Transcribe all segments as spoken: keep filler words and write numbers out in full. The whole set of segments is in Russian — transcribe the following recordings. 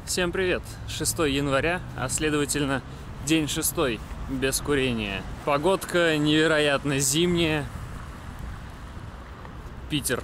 Всем привет! шестое января, а следовательно день шестой без курения. Погодка невероятно зимняя. Питер.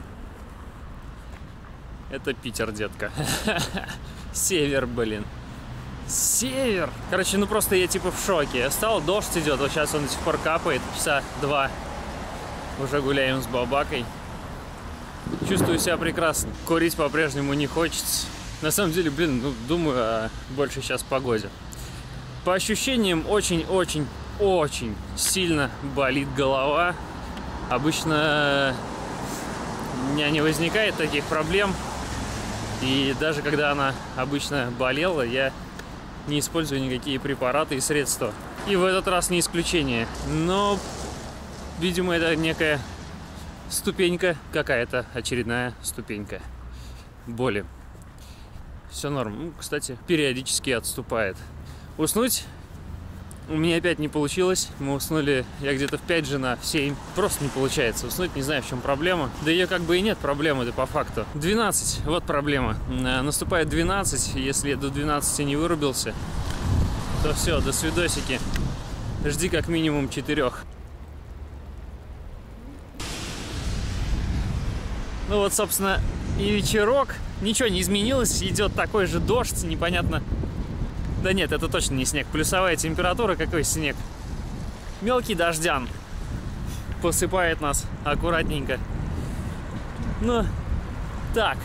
Это Питер, детка. Север, блин. Север! Короче, ну просто я типа в шоке. Я встал, дождь идет, вот сейчас он до сих пор капает, часа два. Уже гуляем с бабакой. Чувствую себя прекрасно. Курить по-прежнему не хочется. На самом деле, блин, ну, думаю о больше сейчас погоде. По ощущениям, очень-очень-очень сильно болит голова. Обычно у меня не возникает таких проблем. И даже когда она обычно болела, я не использую никакие препараты и средства. И в этот раз не исключение. Но, видимо, это некая ступенька, какая-то очередная ступенька боли. Все норм. Ну, кстати, периодически отступает. Уснуть у меня опять не получилось. Мы уснули, я где-то в пять, жена в семь. Просто не получается уснуть, не знаю, в чем проблема. Да ее как бы и нет проблемы, да по факту. двенадцать, вот проблема. Наступает двенадцать, если я до двенадцати не вырубился, то все, до свидосики. Жди как минимум четырех. Ну вот, собственно, и вечерок. Ничего не изменилось, идет такой же дождь, непонятно. Да нет, это точно не снег. Плюсовая температура, какой снег. Мелкий дождян. Посыпает нас аккуратненько. Ну, так.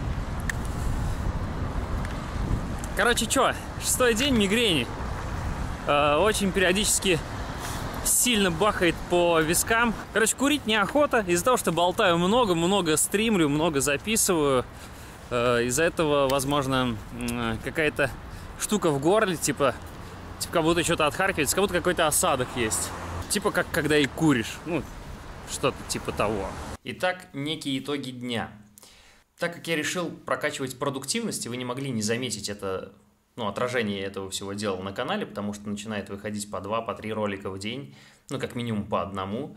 Короче, что, шестой день мигрени. Э, очень периодически сильно бахает по вискам. Короче, курить неохота. Из-за того, что болтаю много, много стримлю, много записываю. Из-за этого, возможно, какая-то штука в горле, типа, типа как будто что-то отхаркивается, как будто какой-то осадок есть. Типа как когда и куришь. Ну, что-то типа того. Итак, некие итоги дня. Так как я решил прокачивать продуктивность, и вы не могли не заметить это, ну, отражение этого всего дела на канале, потому что начинает выходить по два, по три ролика в день, ну, как минимум по одному.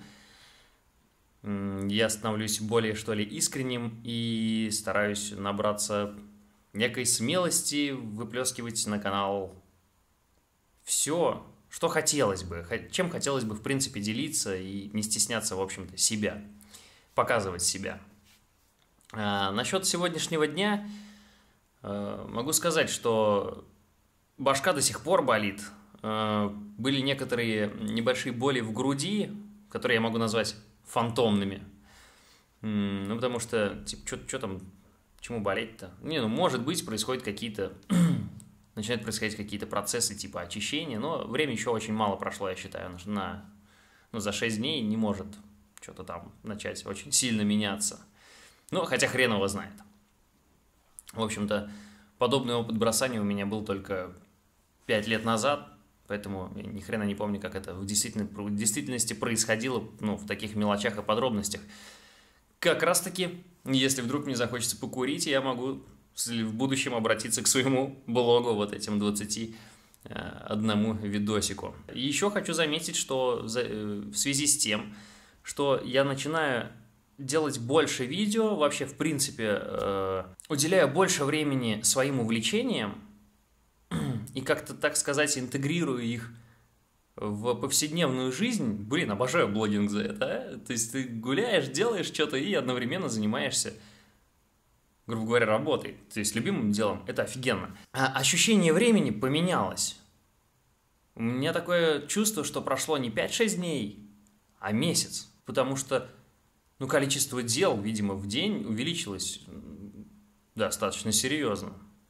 Я становлюсь более, что ли, искренним и стараюсь набраться некой смелости, выплескивать на канал все, что хотелось бы, чем хотелось бы, в принципе, делиться и не стесняться, в общем-то, себя, показывать себя. А насчет сегодняшнего дня могу сказать, что башка до сих пор болит. Были некоторые небольшие боли в груди, которые я могу назвать фантомными. Ну, потому что, типа, что там, чему болеть-то? Не, ну, может быть, происходят какие-то, начинают происходить какие-то процессы, типа, очищения, но время еще очень мало прошло, я считаю, на, ну, за шесть дней не может что-то там начать очень сильно меняться. Ну, хотя хрен его знает. В общем-то, подобный опыт бросания у меня был только пять лет назад, поэтому я ни хрена не помню, как это в действительности, в действительности происходило, ну, в таких мелочах и подробностях. Как раз таки, если вдруг мне захочется покурить, я могу в будущем обратиться к своему блогу, вот этим двадцати одному видосику. И еще хочу заметить, что в связи с тем, что я начинаю делать больше видео, вообще, в принципе, уделяю больше времени своим увлечениям, и как-то, так сказать, интегрирую их в повседневную жизнь. Блин, обожаю блогинг за это, а? То есть ты гуляешь, делаешь что-то и одновременно занимаешься, грубо говоря, работой. То есть любимым делом. Это офигенно. А ощущение времени поменялось. У меня такое чувство, что прошло не пять-шесть дней, а месяц. Потому что, ну, количество дел, видимо, в день увеличилось достаточно серьезно.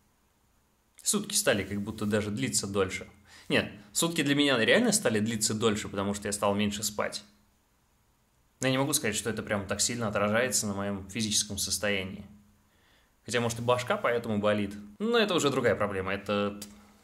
Сутки стали как будто даже длиться дольше. Нет, сутки для меня реально стали длиться дольше, потому что я стал меньше спать. Но я не могу сказать, что это прям так сильно отражается на моем физическом состоянии. Хотя, может, и башка поэтому болит. Но это уже другая проблема. Это...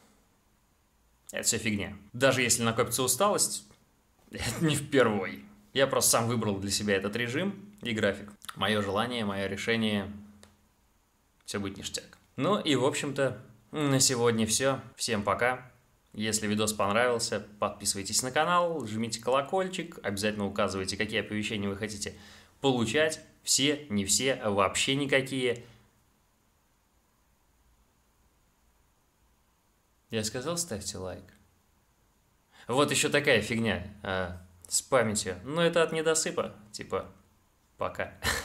Это все фигня. Даже если накопится усталость, это не впервой. Я просто сам выбрал для себя этот режим и график. Мое желание, мое решение. Все будет ништяк. Ну и, в общем-то, на сегодня все. Всем пока. Если видос понравился, подписывайтесь на канал, жмите колокольчик, обязательно указывайте, какие оповещения вы хотите получать. Все, не все, вообще никакие. Я сказал, ставьте лайк. Вот еще такая фигня а, с памятью. Но это от недосыпа. Типа, пока.